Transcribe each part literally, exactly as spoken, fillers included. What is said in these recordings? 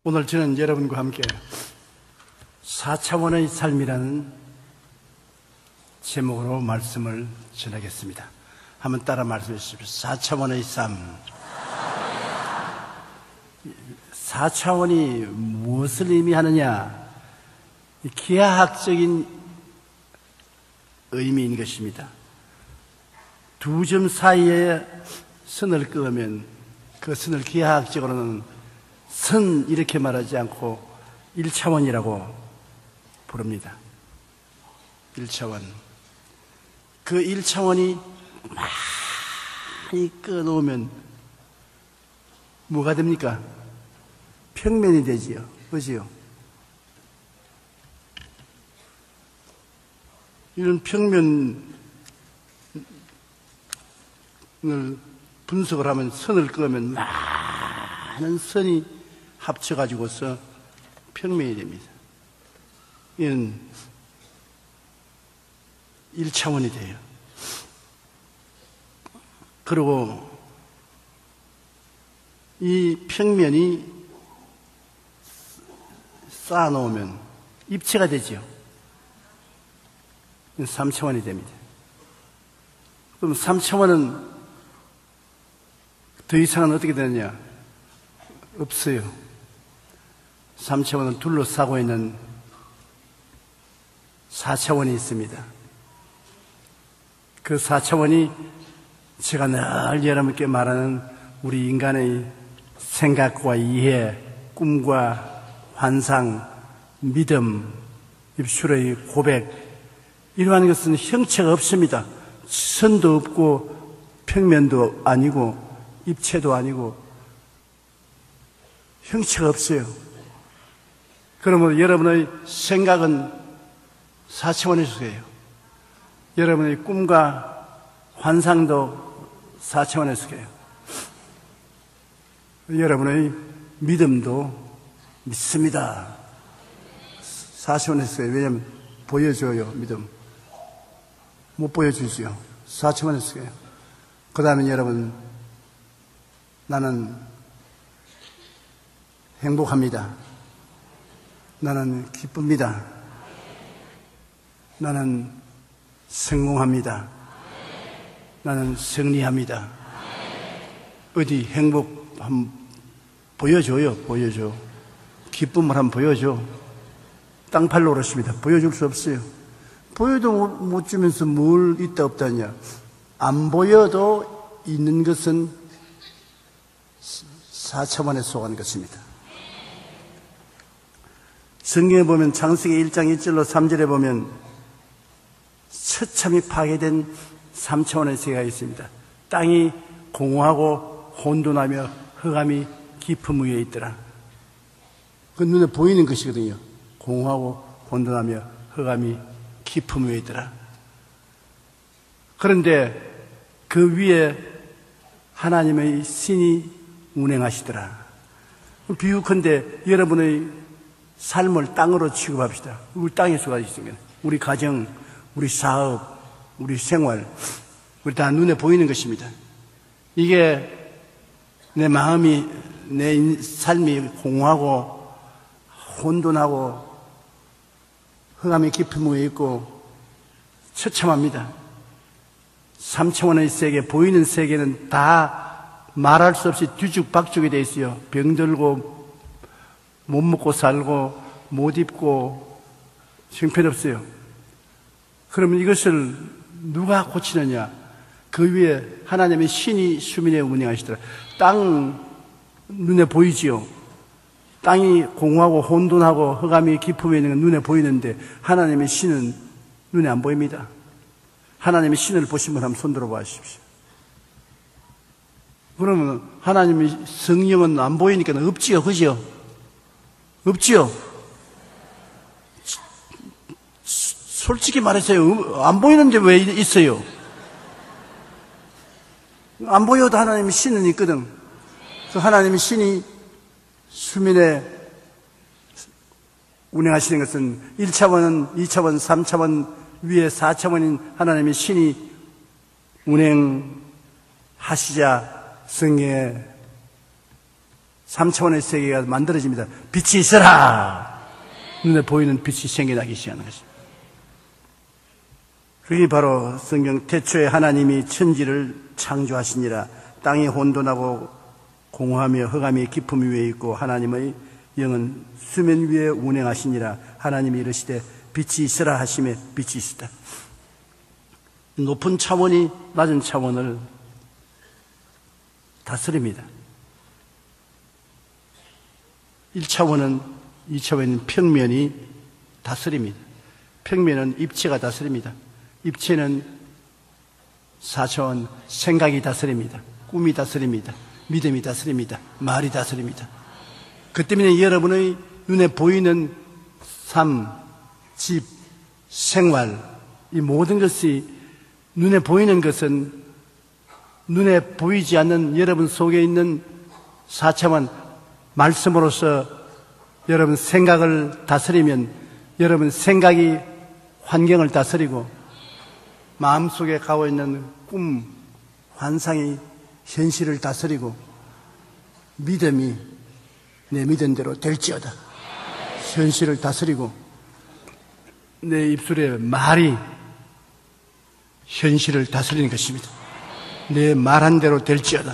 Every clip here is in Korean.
오늘 저는 여러분과 함께 사 차원의 삶이라는 제목으로 말씀을 전하겠습니다. 한번 따라 말씀해 주십시오. 사 차원의 삶. 사 차원이 무엇을 의미하느냐? 기하학적인 의미인 것입니다. 두 점 사이에 선을 그으면 그 선을 기하학적으로는 선 이렇게 말하지 않고 일 차원이라고 부릅니다. 일 차원. 그 일 차원이 많이 끊어오면 뭐가 됩니까? 평면이 되지요. 그지요? 이런 평면을 분석을 하면 선을 그으면 많은 선이 합쳐가지고서 평면이 됩니다. 이건 일 차원이 돼요. 그리고 이 평면이 쌓아놓으면 입체가 되죠. 삼 차원이 됩니다. 그럼 삼 차원은 더 이상은 어떻게 되느냐? 없어요. 삼 차원을 둘러싸고 있는 사 차원이 있습니다. 그 사 차원이 제가 늘 여러분께 말하는 우리 인간의 생각과 이해, 꿈과 환상, 믿음, 입술의 고백, 이러한 것은 형체가 없습니다. 선도 없고 평면도 아니고 입체도 아니고 형체가 없어요. 그러므로 여러분의 생각은 사 차원의 속해요. 여러분의 꿈과 환상도 사 차원의 속해요. 여러분의 믿음도 믿습니다. 사 차원의 속해요. 왜냐하면 보여줘요, 믿음. 못 보여주지요. 사 차원의 속해요. 그 다음에 여러분, 나는 행복합니다. 나는 기쁩니다. 나는 성공합니다. 나는 승리합니다. 어디 행복 한번 보여줘요. 보여줘. 기쁨을 한번 보여줘. 땅팔로 그렇습니다. 보여줄 수 없어요. 보여도 못 주면서 뭘 있다 없다냐. 안 보여도 있는 것은 사 차원에 속한 것입니다. 성경에 보면 창세기 일 장 일 절로 삼 절에 보면 처참히 파괴된 삼 차원의 세계가 있습니다. 땅이 공허하고 혼돈하며 흑암이 깊음 위에 있더라. 그 눈에 보이는 것이거든요. 공허하고 혼돈하며 흑암이 깊음 위에 있더라. 그런데 그 위에 하나님의 신이 운행하시더라. 비유컨대 여러분의 삶을 땅으로 취급합시다. 우리 땅에 수가 있으면 우리 가정, 우리 사업, 우리 생활, 우리 다 눈에 보이는 것입니다. 이게 내 마음이, 내 삶이 공허하고 혼돈하고 흑암이 깊은 위에 있고 처참합니다. 삼 차원의 세계, 보이는 세계는 다 말할 수 없이 뒤죽박죽이 되어 있어요. 병들고 못 먹고 살고 못 입고 형편없어요. 그러면 이것을 누가 고치느냐? 그 위에 하나님의 신이 수민에 운행하시더라. 땅 눈에 보이지요. 땅이 공허하고 혼돈하고 흑암이 깊음에 있는 건 눈에 보이는데 하나님의 신은 눈에 안 보입니다. 하나님의 신을 보신 분 한번 손들어 보십시오. 그러면 하나님의 성령은 안 보이니까 없지요, 그죠? 없지요? 솔직히 말해서요, 안 보이는데 왜 있어요? 안 보여도 하나님의 신은 있거든. 그 하나님의 신이 수민에 운행하시는 것은 일 차원은 이 차원, 삼 차원 위에 사 차원인 하나님의 신이 운행하시자 성경에 삼 차원의 세계가 만들어집니다. 빛이 있어라! 눈에 보이는 빛이 생겨나기 시작하는 것입니다. 그게 바로 성경 태초에 하나님이 천지를 창조하시니라. 땅이 혼돈하고 공허하며 흑암이 깊음 위에 있고 하나님의 영은 수면 위에 운행하시니라. 하나님이 이르시되 빛이 있으라 하심에 빛이 있었다. 높은 차원이 낮은 차원을 다스립니다. 일 차원은 이 차원은 평면이 다스립니다. 평면은 입체가 다스립니다. 입체는 사 차원 생각이 다스립니다. 꿈이 다스립니다. 믿음이 다스립니다. 말이 다스립니다. 그 때문에 여러분의 눈에 보이는 삶, 집, 생활, 이 모든 것이 눈에 보이는 것은 눈에 보이지 않는 여러분 속에 있는 사 차원 말씀으로서 여러분 생각을 다스리면 여러분 생각이 환경을 다스리고 마음속에 가고 있는 꿈, 환상이 현실을 다스리고 믿음이 내 믿음대로 될지어다. 현실을 다스리고 내 입술의 말이 현실을 다스리는 것입니다. 내 말한 대로 될지어다.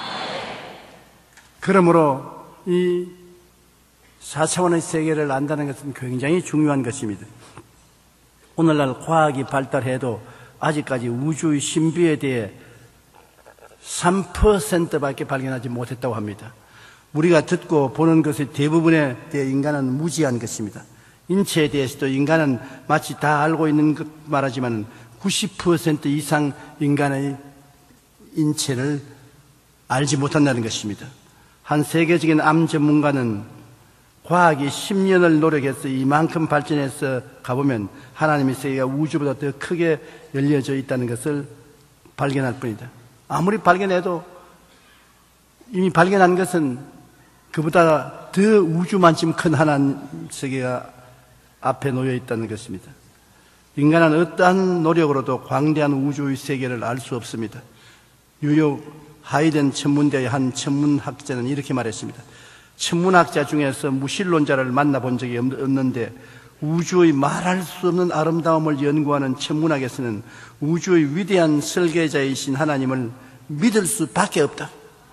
그러므로 이 사 차원의 세계를 안다는 것은 굉장히 중요한 것입니다. 오늘날 과학이 발달해도 아직까지 우주의 신비에 대해 삼 퍼센트밖에 발견하지 못했다고 합니다. 우리가 듣고 보는 것의 대부분에 대해 인간은 무지한 것입니다. 인체에 대해서도 인간은 마치 다 알고 있는 것 말하지만 구십 퍼센트 이상 인간의 인체를 알지 못한다는 것입니다. 한 세계적인 암 전문가는 과학이 십 년을 노력해서 이만큼 발전해서 가보면 하나님의 세계가 우주보다 더 크게 열려져 있다는 것을 발견할 뿐이다. 아무리 발견해도 이미 발견한 것은 그보다 더 우주만큼 큰 하나님 세계가 앞에 놓여 있다는 것입니다. 인간은 어떠한 노력으로도 광대한 우주의 세계를 알 수 없습니다. 뉴욕 하이든 천문대의 한 천문학자는 이렇게 말했습니다. 천문학자 중에서 무신론자를 만나본 적이 없는데 우주의 말할 수 없는 아름다움을 연구하는 천문학에서는 우주의 위대한 설계자이신 하나님을 믿을 수밖에 없다.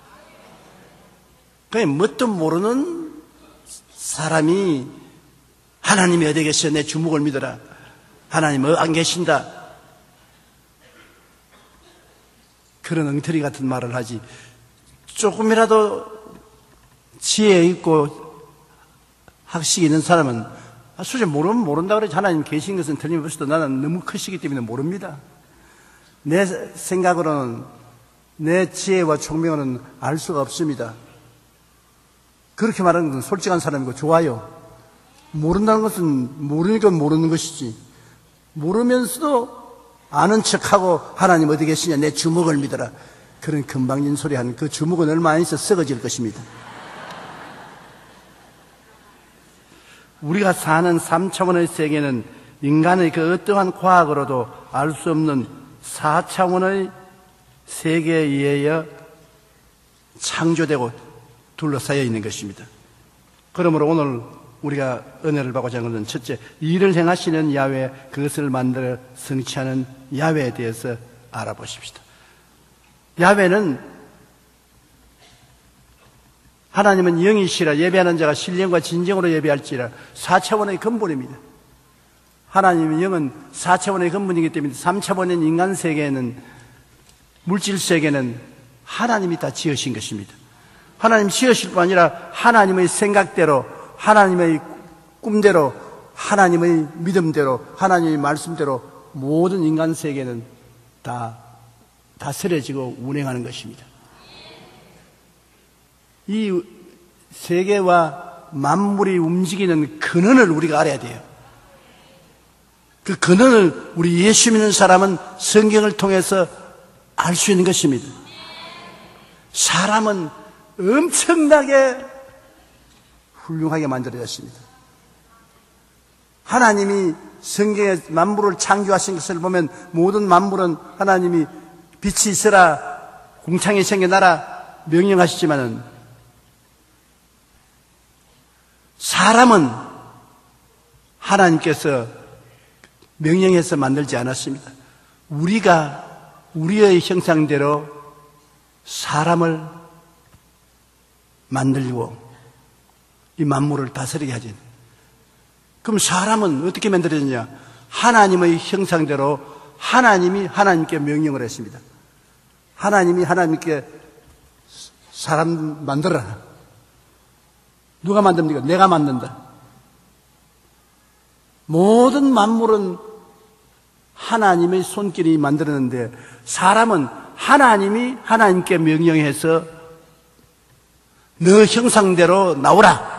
그냥 뭣도 모르는 사람이 하나님이 어디 계셔? 내 주목을 믿어라. 하나님 안 계신다. 그런 엉터리 같은 말을 하지. 조금이라도 지혜 있고 학식이 있는 사람은 솔직히 모르면 모른다 그러지. 하나님 계신 것은 틀림없어도 나는 너무 크시기 때문에 모릅니다. 내 생각으로는 내 지혜와 총명은 알 수가 없습니다. 그렇게 말하는 것은 솔직한 사람이고 좋아요. 모른다는 것은 모르니까 모르는 것이지. 모르면서도 아는 척하고 하나님 어디 계시냐 내 주먹을 믿어라. 그런 금방진 소리 하는 그 주먹은 얼마 안 있어 썩어질 것입니다. 우리가 사는 삼 차원의 세계는 인간의 그 어떠한 과학으로도 알 수 없는 사 차원의 세계에 의하여 창조되고 둘러싸여 있는 것입니다. 그러므로 오늘 우리가 은혜를 받고자 하는 것은 첫째, 일을 행하시는 야훼, 그것을 만들어 성취하는 야훼에 대해서 알아보십시다. 야훼는 하나님은 영이시라 예배하는 자가 신령과 진정으로 예배할지라 사 차원의 근본입니다. 하나님은 영은 사 차원의 근본이기 때문에 삼 차원의 인간 세계에는 물질 세계는 하나님이 다 지으신 것입니다. 하나님 지으실 뿐 아니라 하나님의 생각대로 하나님의 꿈대로 하나님의 믿음대로 하나님의 말씀대로 모든 인간 세계는 다 다스려지고 운행하는 것입니다. 이 세계와 만물이 움직이는 근원을 우리가 알아야 돼요. 그 근원을 우리 예수 믿는 사람은 성경을 통해서 알 수 있는 것입니다. 사람은 엄청나게 훌륭하게 만들어졌습니다. 하나님이 성경에 만물을 창조하신 것을 보면 모든 만물은 하나님이 빛이 있으라 공창이 생겨나라 명령하시지만은 사람은 하나님께서 명령해서 만들지 않았습니다. 우리가 우리의 형상대로 사람을 만들고 이 만물을 다스리게 하지. 그럼 사람은 어떻게 만들어졌냐? 하나님의 형상대로 하나님이 하나님께 명령을 했습니다. 하나님이 하나님께 사람 만들어라. 누가 만듭니까? 내가 만든다. 모든 만물은 하나님의 손길이 만들었는데 사람은 하나님이 하나님께 명령해서 너 형상대로 나오라.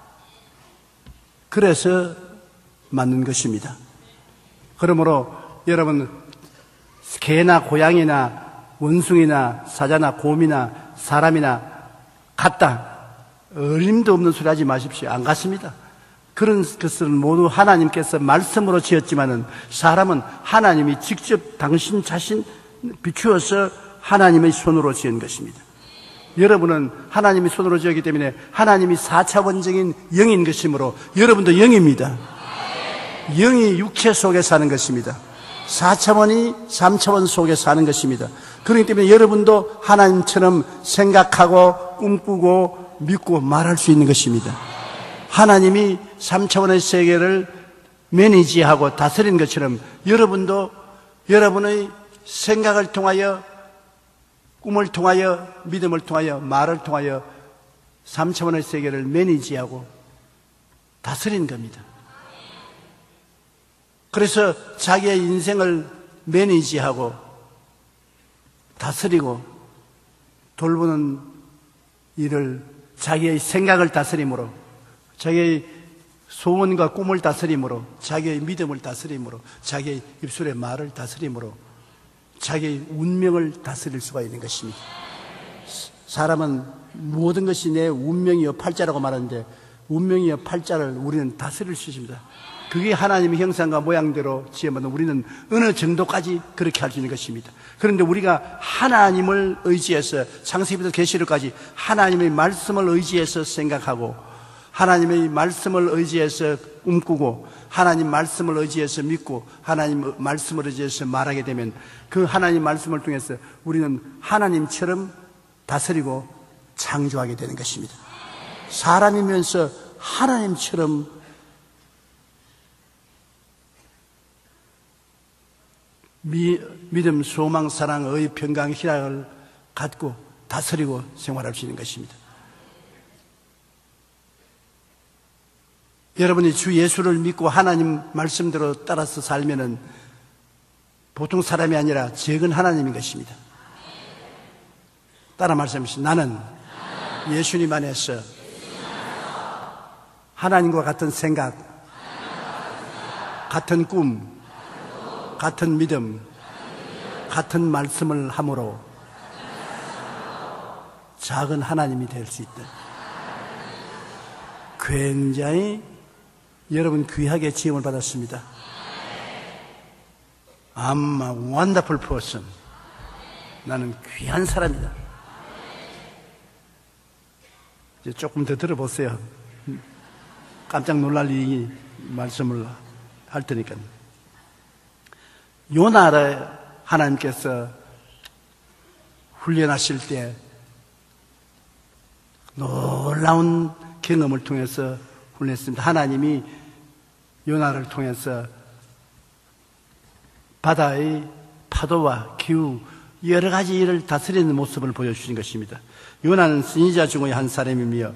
그래서 만든 것입니다. 그러므로 여러분 개나 고양이나 원숭이나 사자나 곰이나 사람이나 같다. 어림도 없는 소리 하지 마십시오. 안 같습니다. 그런 것은 모두 하나님께서 말씀으로 지었지만은 사람은 하나님이 직접 당신 자신 비추어서 하나님의 손으로 지은 것입니다. 여러분은 하나님의 손으로 지었기 때문에 하나님이 사차원적인 영인 것이므로 여러분도 영입니다. 영이 육체 속에 사는 것입니다. 사차원이 삼차원 속에 사는 것입니다. 그렇기 때문에 여러분도 하나님처럼 생각하고 꿈꾸고 믿고 말할 수 있는 것입니다. 하나님이 삼차원의 세계를 매니지하고 다스리는 것처럼 여러분도 여러분의 생각을 통하여 꿈을 통하여 믿음을 통하여 말을 통하여 삼차원의 세계를 매니지하고 다스리는 겁니다. 그래서 자기의 인생을 매니지하고 다스리고 돌보는 일을 자기의 생각을 다스림으로 자기의 소원과 꿈을 다스림으로 자기의 믿음을 다스림으로 자기의 입술의 말을 다스림으로 자기의 운명을 다스릴 수가 있는 것입니다. 사람은 모든 것이 내 운명이여 팔자라고 말하는데 운명이여 팔자를 우리는 다스릴 수 있습니다. 그게 하나님의 형상과 모양대로 지으면 우리는 어느 정도까지 그렇게 할 수 있는 것입니다. 그런데 우리가 하나님을 의지해서 창세기부터 계시록까지 하나님의 말씀을 의지해서 생각하고 하나님의 말씀을 의지해서 꿈꾸고 하나님 말씀을 의지해서 믿고 하나님 말씀을 의지해서 말하게 되면 그 하나님 말씀을 통해서 우리는 하나님처럼 다스리고 창조하게 되는 것입니다. 사람이면서 하나님처럼 미, 믿음, 소망, 사랑, 의, 평강, 희락을 갖고 다스리고 생활할 수 있는 것입니다. 여러분이 주 예수를 믿고 하나님 말씀대로 따라서 살면은 보통 사람이 아니라 적은 하나님인 것입니다. 따라 말씀하시죠. 나는 예수님 안에서 하나님과 같은 생각, 같은 꿈, 같은 믿음, 같은 말씀을 함으로 작은 하나님이 될 수 있다. 굉장히 여러분 귀하게 지음을 받았습니다. I'm a wonderful person. 나는 귀한 사람이다. 이제 조금 더 들어보세요. 깜짝 놀랄 이 말씀을 할 테니까. 요나를 하나님께서 훈련하실 때 놀라운 경험을 통해서 훈련했습니다. 하나님이 요나를 통해서 바다의 파도와 기후 여러 가지 일을 다스리는 모습을 보여주신 것입니다. 요나는 선지자 중의 한 사람이며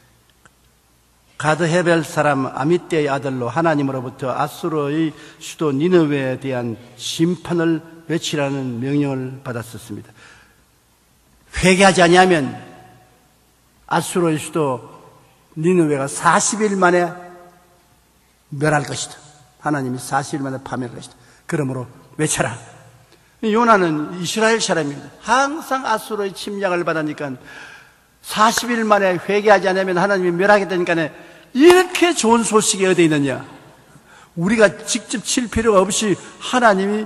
가드 헤벨 사람 아미떼의 아들로 하나님으로부터 아수르의 수도 니느웨에 대한 심판을 외치라는 명령을 받았었습니다. 회개하지 아니하면 아수르의 수도 니느웨가 사십 일 만에 멸할 것이다. 하나님이 사십 일 만에 파멸할 것이다. 그러므로 외쳐라. 요나는 이스라엘 사람입니다. 항상 아수르의 침략을 받으니까 사십 일 만에 회개하지 않으면 하나님이 멸하겠다니까 이렇게 좋은 소식이 어디 있느냐. 우리가 직접 칠 필요가 없이 하나님이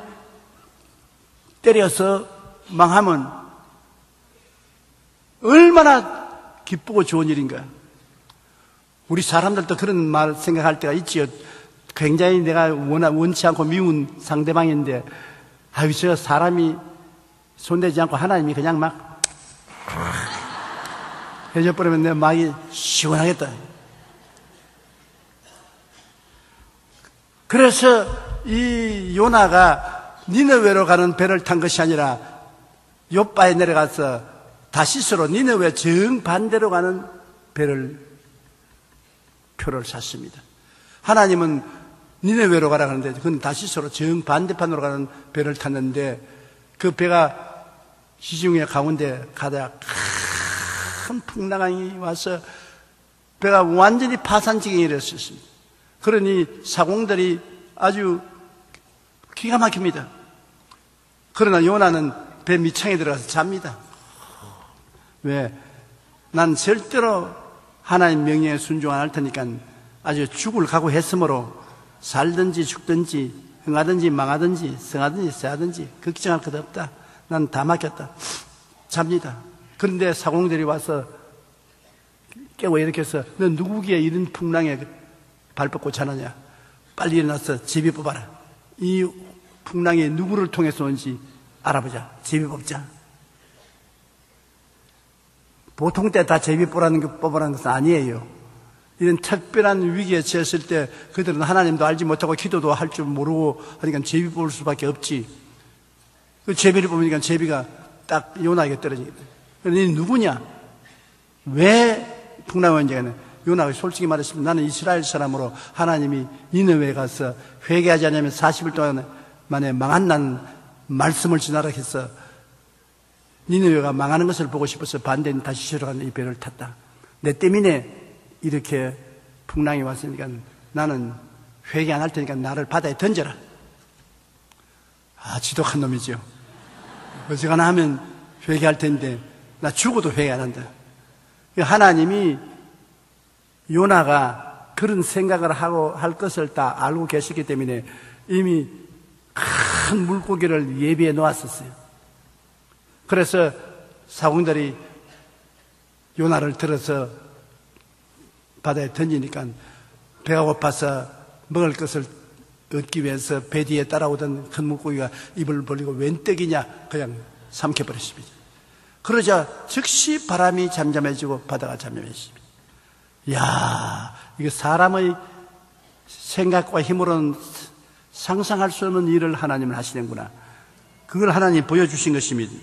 때려서 망하면 얼마나 기쁘고 좋은 일인가. 우리 사람들도 그런 말 생각할 때가 있지요. 굉장히 내가 원하, 원치 않고 미운 상대방인데, 아유, 저 사람이 손대지 않고 하나님이 그냥 막 해줘버리면 내 마음이 시원하겠다. 그래서 이 요나가 니느웨로 가는 배를 탄 것이 아니라 욥바에 내려가서 다시스로 니느웨 정반대로 가는 배를 표를 샀습니다. 하나님은 니느웨로 가라 하는데 그건 다시스로 정반대편으로 가는 배를 탔는데 그 배가 시중에 가운데 가다가 큰 풍랑이 와서 배가 완전히 파산지경에 이르렀습니다. 그러니 사공들이 아주 기가 막힙니다. 그러나 요나는 배 밑창에 들어가서 잡니다. 왜? 난 절대로 하나님 명령에 순종 안 할 테니까 아주 죽을 각오했으므로 살든지 죽든지 흥하든지 망하든지 성하든지 쎄하든지 걱정할 것 없다. 난 다 맡겼다. 잡니다. 그런데 사공들이 와서 깨워 일으켜서 너 누구기에 이런 풍랑에 발 뻗고 자느냐. 빨리 일어나서 제비 뽑아라. 이 풍랑이 누구를 통해서 온지 알아보자. 제비 뽑자. 보통 때 다 제비 뽑으라는 게 뽑으라는 것은 아니에요. 이런 특별한 위기에 처했을 때 그들은 하나님도 알지 못하고 기도도 할 줄 모르고 하니까 제비 뽑을 수밖에 없지. 그 제비를 뽑으니까 제비가 딱 요나에게 떨어지거든. 그런데 누구냐? 왜 풍랑이 온지는 요나가 솔직히 말했습니다. 나는 이스라엘 사람으로 하나님이 니느웨에 가서 회개하지 않으면 사십 일 동안 만에 망한다는 말씀을 전하라 해서 니느웨가 망하는 것을 보고 싶어서 반대는 다시 들어가는 이 배를 탔다. 내 때문에 이렇게 풍랑이 왔으니까 나는 회개 안 할 테니까 나를 바다에 던져라. 아, 지독한 놈이죠. 어지간하 하면 회개할 텐데 나 죽어도 회개 안 한다. 하나님이 요나가 그런 생각을 하고 할 것을 다 알고 계시기 때문에 이미 큰 물고기를 예비해 놓았었어요. 그래서 사공들이 요나를 들어서 바다에 던지니까 배가 고파서 먹을 것을 얻기 위해서 배 뒤에 따라오던 큰 물고기가 입을 벌리고 웬 떡이냐 그냥 삼켜버렸습니다. 그러자 즉시 바람이 잠잠해지고 바다가 잠잠해집니다. 이야, 이게 사람의 생각과 힘으로는 상상할 수 없는 일을 하나님은 하시는구나. 그걸 하나님이 보여주신 것입니다.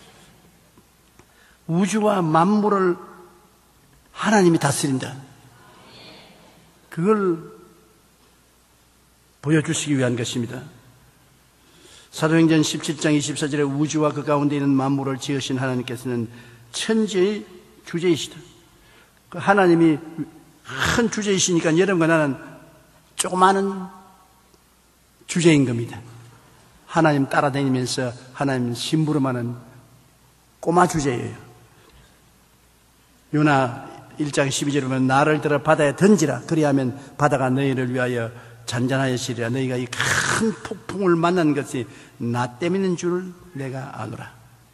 우주와 만물을 하나님이 다스린다. 그걸 보여주시기 위한 것입니다. 사도행전 십칠 장 이십사 절에 우주와 그 가운데 있는 만물을 지으신 하나님께서는 천지의 주제이시다. 하나님이 큰 주제이시니까 여러분과 나는 조그마한 주제인 겁니다. 하나님 따라다니면서 하나님 심부름하는 꼬마 주제예요. 요나 일 장 십이 절에 보면 나를 들어 바다에 던지라. 그리하면 바다가 너희를 위하여 잔잔하여지리라. 너희가 이 큰 폭풍을 만난 것이 나 때문인 줄 내가 아노라.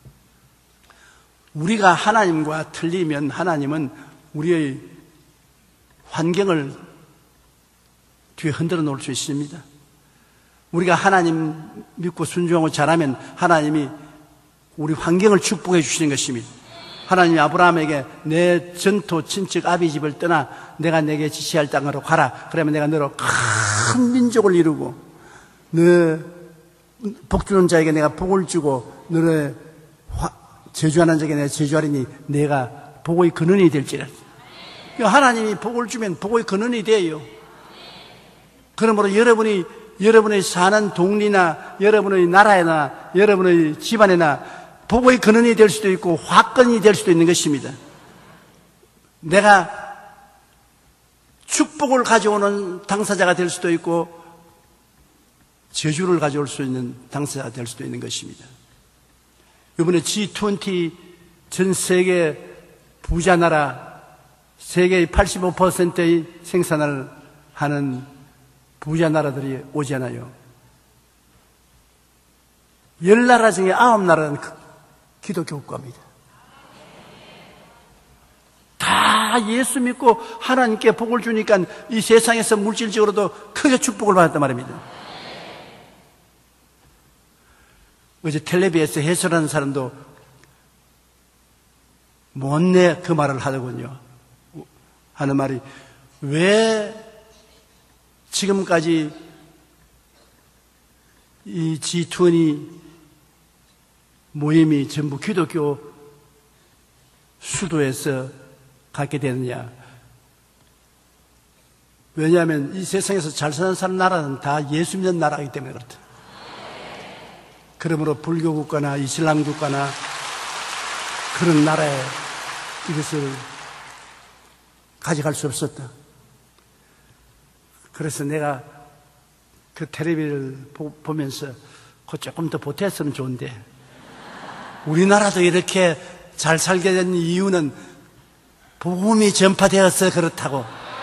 우리가 하나님과 틀리면 하나님은 우리의 환경을 뒤에 흔들어 놓을 수 있습니다. 우리가 하나님 믿고 순종하고 잘하면 하나님이 우리 환경을 축복해 주시는 것입니다. 하나님이 아브라함에게 내 전토 친척 아비 집을 떠나 내가 내게 지시할 땅으로 가라. 그러면 내가 너로 큰 민족을 이루고 너 복주는 자에게 내가 복을 주고 너를 저주하는 자에게 내가 저주하리니 내가 복의 근원이 될지라. 하나님이 복을 주면 복의 근원이 돼요. 그러므로 여러분이 여러분의 사는 동리나 여러분의 나라나 여러분의 집안이나 복의 근원이 될 수도 있고 화근이 될 수도 있는 것입니다. 내가 축복을 가져오는 당사자가 될 수도 있고 저주를 가져올 수 있는 당사자가 될 수도 있는 것입니다. 이번에 지 이십 전 세계 부자 나라 세계의 팔십오 퍼센트의 생산을 하는 부자 나라들이 오잖아요. 열 나라 중에 아홉 나라는 기독교 국가입니다. 다 다 예수 믿고 하나님께 복을 주니까 이 세상에서 물질적으로도 크게 축복을 받았단 말입니다. 어제 텔레비에서 해설하는 사람도 못내 그 말을 하더군요. 하는 말이, 왜 지금까지 이 지 이십 모임이 전부 기독교 수도에서 갖게 되느냐. 왜냐하면 이 세상에서 잘 사는 사람 나라는 다 예수 믿는 나라이기 때문에 그렇다. 그러므로 불교 국가나 이슬람 국가나 그런 나라에 이것을 가져갈 수 없었다. 그래서 내가 그 텔레비를 보면서 그 조금 더 보태었으면 좋은데, 우리나라도 이렇게 잘 살게 된 이유는 복음이 전파되어서 그렇다고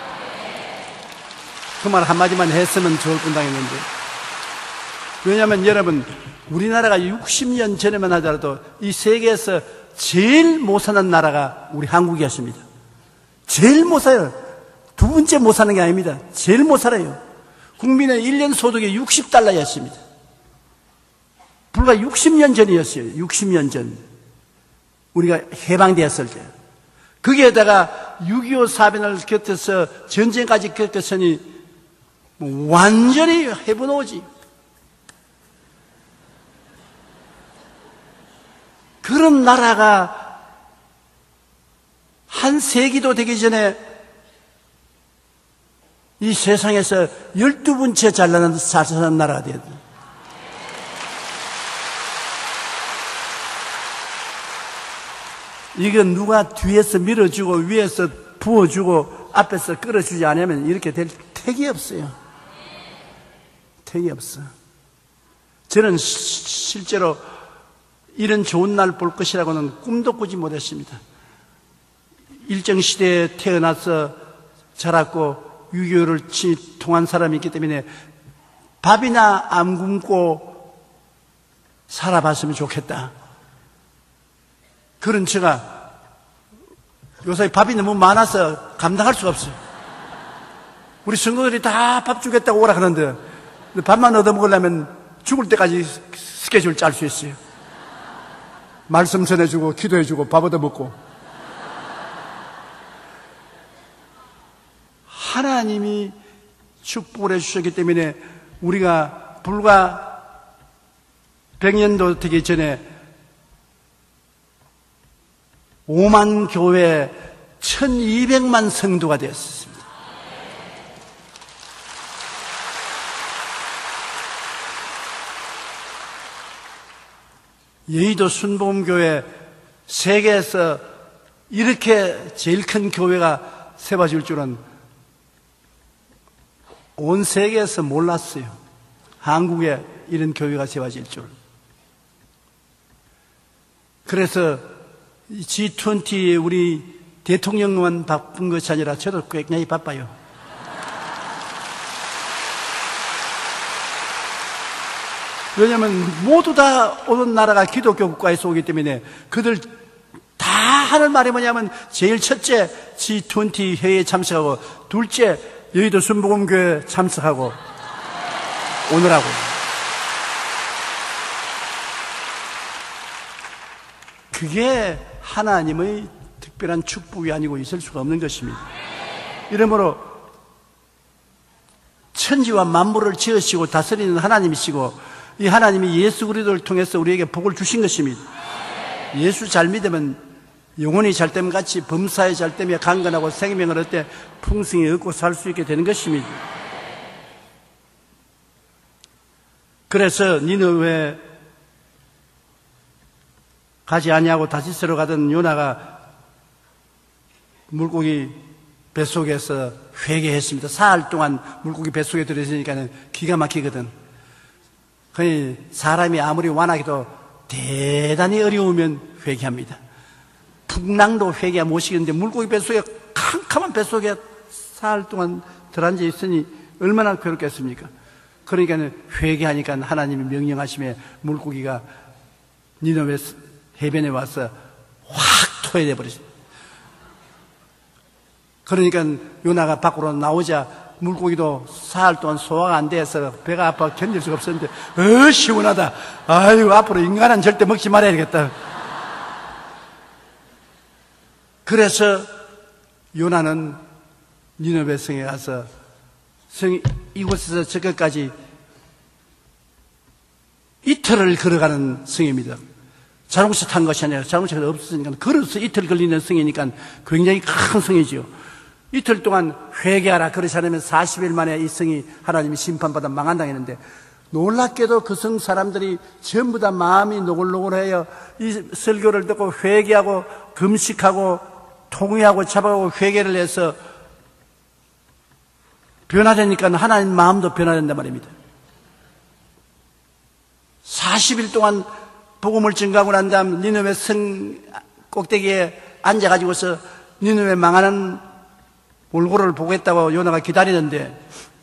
그 말 한마디만 했으면 좋을 뻔 당했는데, 왜냐하면 여러분, 우리나라가 육십 년 전에만 하더라도 이 세계에서 제일 못 사는 나라가 우리 한국이었습니다. 제일 못 살아요. 두 번째 못 사는 게 아닙니다. 제일 못 살아요. 국민의 일 년 소득이 육십 달러였습니다. 불과 육십 년 전이었어요. 육십 년 전. 우리가 해방되었을 때. 거기에다가 육이오 사변을 겪어서 전쟁까지 겪었으니 완전히 해부노지. 그런 나라가 한 세기도 되기 전에 이 세상에서 열두 번째 잘나는 잘 사는 나라가 되었다. 이건 누가 뒤에서 밀어주고 위에서 부어주고 앞에서 끌어주지 않으면 이렇게 될 택이 없어요. 택이 없어. 저는 시, 실제로 이런 좋은 날 볼 것이라고는 꿈도 꾸지 못했습니다. 일정 시대에 태어나서 자랐고 유교를 통한 사람이 있기 때문에 밥이나 안 굶고 살아봤으면 좋겠다. 그런 제가 요새 밥이 너무 많아서 감당할 수가 없어요. 우리 성도들이 다 밥 주겠다고 오라 하는데 밥만 얻어먹으려면 죽을 때까지 스케줄 짤 수 있어요. 말씀 전해주고 기도해주고 밥 얻어먹고. 하나님이 축복을 해주셨기 때문에 우리가 불과 백 년도 되기 전에 오만 교회 천이백만 성도가 되었습니다. 여의도 순복음교회 세계에서 이렇게 제일 큰 교회가 세워질 줄은 온 세계에서 몰랐어요. 한국에 이런 교회가 세워질 줄. 그래서 지 이십에 우리 대통령만 바쁜 것이 아니라 저도 굉장히 바빠요. 왜냐하면 모두 다 오는 나라가 기독교 국가에서 오기 때문에 그들 다 하는 말이 뭐냐면 제일 첫째 지 이십 회의에 참석하고 둘째 여의도 순복음교회 참석하고 오느라고. 그게 하나님의 특별한 축복이 아니고 있을 수가 없는 것입니다. 이러므로 천지와 만물을 지으시고 다스리는 하나님이시고 이 하나님이 예수 그리스도를 통해서 우리에게 복을 주신 것입니다. 예수 잘 믿으면 영혼이 잘 되면 같이 범사에 잘 되며 강건하고 생명을 얻되 풍성히 얻고 살 수 있게 되는 것입니다. 그래서 니느웨 가지 아니하고 다시스로 가던 요나가 물고기 뱃속에서 회개했습니다. 사흘 동안 물고기 뱃속에 들어있으니까 기가 막히거든. 그러니 사람이 아무리 완하게도 대단히 어려우면 회개합니다. 풍랑도 회개가 못 시키는데 물고기 뱃속에 캄캄한 뱃속에 사흘 동안 들어앉아 있으니 얼마나 괴롭겠습니까? 그러니까 회개하니까 하나님이 명령하심에 물고기가 니느웨 해변에 와서 확 토해내 버렸습니다. 그러니까 요나가 밖으로 나오자 물고기도 사흘 동안 소화가 안 돼서 배가 아파 견딜 수가 없었는데 어 시원하다. 아유 앞으로 인간은 절대 먹지 말아야겠다. 그래서 요나는 니느웨 성에 가서 성 이곳에서 저것까지 이틀을 걸어가는 성입니다. 자동차 탄 것이 아니라 자동차가 없으니까 걸어서 이틀 걸리는 성이니까 굉장히 큰 성이지요. 이틀 동안 회개하라. 그렇지 않으면 사십 일 만에 이 성이 하나님이 심판받아 망한당했는데 놀랍게도 그 성 사람들이 전부 다 마음이 노골노골해요. 이 설교를 듣고 회개하고 금식하고 통회하고 잡아가고 회개를 해서 변화되니까 하나님 마음도 변화된단 말입니다. 사십 일 동안 복음을 증거하고 난 다음 니느웨 성 꼭대기에 앉아가지고서 니느웨 망하는 몰골을 보겠다고 요나가 기다리는데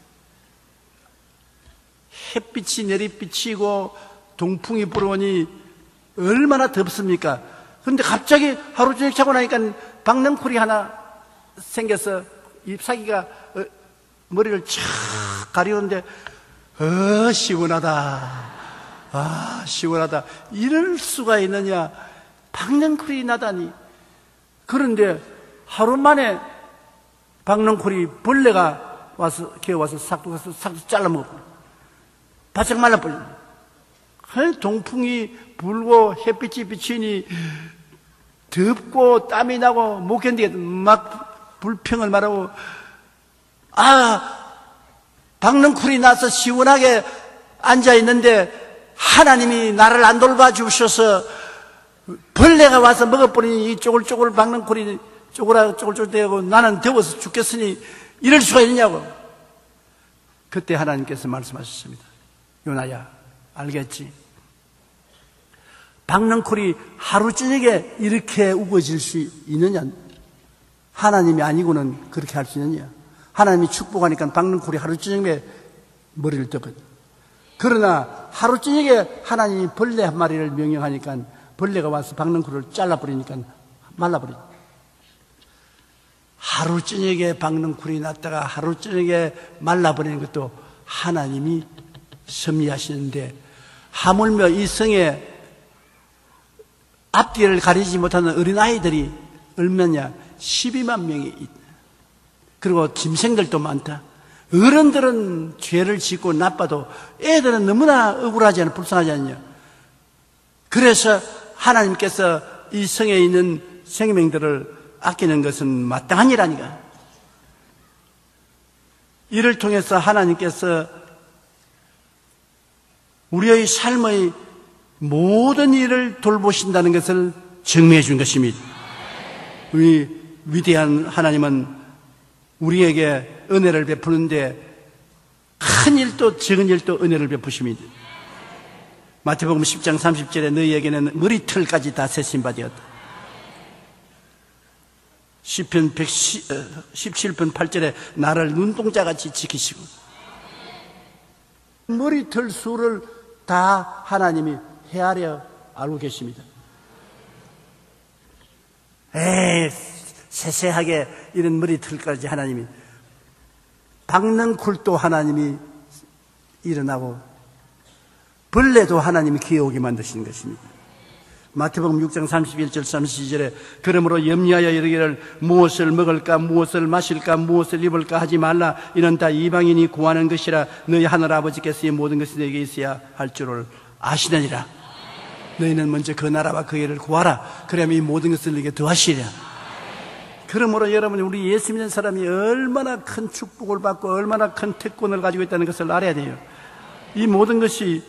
햇빛이 내리비치고 동풍이 불어오니 얼마나 덥습니까? 그런데 갑자기 하루 종일 자고 나니까 박넝쿨이 하나 생겨서 잎사귀가 머리를 촥 가리우는데 어 시원하다. 아 시원하다. 이럴 수가 있느냐. 박넝쿨이 나다니. 그런데 하루 만에 박넝쿨이 벌레가 와서 기어와서 싹둑 와서 싹둑 잘라먹어. 바짝 말라버려. 동풍이 불고 햇빛이 비치니 덥고 땀이 나고 못 견디게 막 불평을 말하고 아 박넝쿨이 나서 시원하게 앉아있는데 하나님이 나를 안 돌봐주셔서 벌레가 와서 먹어버리니 이 쪼글쪼글 박넝쿨이 쪼그라 쪼글쪼글대고 나는 더워서 죽겠으니 이럴 수가 있냐고. 그때 하나님께서 말씀하셨습니다. 요나야 알겠지? 박넝쿨이 하루 저녁에 이렇게 우거질 수 있느냐? 하나님이 아니고는 그렇게 할 수 있느냐? 하나님이 축복하니까 박넝쿨이 하루 저녁에 머리를 떠거든. 그러나 하루 저녁에 하나님이 벌레 한 마리를 명령하니까 벌레가 와서 박넝쿨을 잘라버리니까 말라버리죠. 하루 저녁에 박넝쿨이 났다가 하루 저녁에 말라버리는 것도 하나님이 섭리하시는데 하물며 이 성에 앞뒤를 가리지 못하는 어린아이들이 얼마냐? 십이만 명이 있다. 그리고 짐승들도 많다. 어른들은 죄를 짓고 나빠도 애들은 너무나 억울하지 않냐, 불쌍하지 않냐. 그래서 하나님께서 이 성에 있는 생명들을 아끼는 것은 마땅한 일아니까. 이를 통해서 하나님께서 우리의 삶의 모든 일을 돌보신다는 것을 증명해 준 것입니다. 우리 위대한 하나님은 우리에게 은혜를 베푸는데 큰 일도 적은 일도 은혜를 베푸십니다. 마태복음 십 장 삼십 절에 너희에게는 머리털까지 다 세신 바 되었다. 시편 십칠 편 팔 절에 나를 눈동자같이 지키시고 머리털 수를 다 하나님이 헤아려 알고 계십니다. 에이 세세하게 이런 머리털까지 하나님이 박넝쿨도 하나님이 일어나고 벌레도 하나님이 기어오게 만드시는 것입니다. 마태복음 육 장 삼십일 절 삼십이 절에 그러므로 염려하여 이르기를 무엇을 먹을까 무엇을 마실까 무엇을 입을까 하지 말라. 이는 다 이방인이 구하는 것이라. 너희 하늘 아버지께서 이 모든 것이 너에게 있어야 할 줄을 아시느니라. 너희는 먼저 그 나라와 그 일을 구하라. 그러면 이 모든 것을 너에게 더하시리라. 그러므로 여러분 우리 예수 믿는 사람이 얼마나 큰 축복을 받고 얼마나 큰 특권을 가지고 있다는 것을 알아야 돼요. 이 모든 것이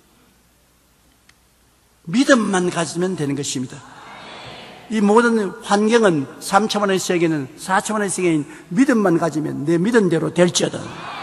믿음만 가지면 되는 것입니다. 이 모든 환경은 삼 차원의 세계는 사 차원의 세계인 믿음만 가지면 내 믿음대로 될지어다.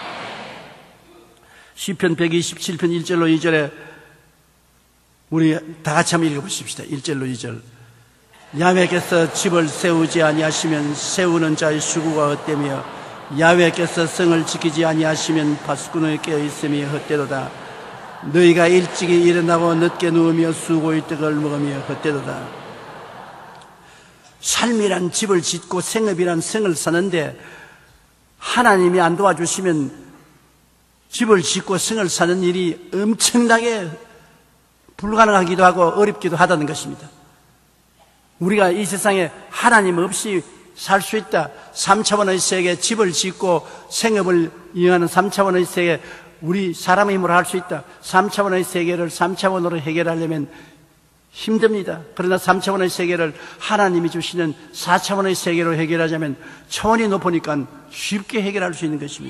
시편 백이십칠 편 일 절로 이 절에 우리 다 같이 한번 읽어보십시다. 일 절로 이 절. 야훼께서 집을 세우지 아니하시면 세우는 자의 수고가 헛되며 야훼께서 성을 지키지 아니하시면 파수꾼의 깨어있음이 헛되도다. 너희가 일찍이 일어나고 늦게 누우며 수고의 떡을 먹으며 헛되도다. 삶이란 집을 짓고 생업이란 성을 사는데 하나님이 안 도와주시면 집을 짓고 성을 사는 일이 엄청나게 불가능하기도 하고 어렵기도 하다는 것입니다. 우리가 이 세상에 하나님 없이 살 수 있다. 삼 차원의 세계 집을 짓고 생업을 이용하는 삼 차원의 세계 우리 사람의 힘으로 할 수 있다. 삼 차원의 세계를 삼 차원으로 해결하려면 힘듭니다. 그러나 삼 차원의 세계를 하나님이 주시는 사 차원의 세계로 해결하자면 차원이 높으니까 쉽게 해결할 수 있는 것입니다.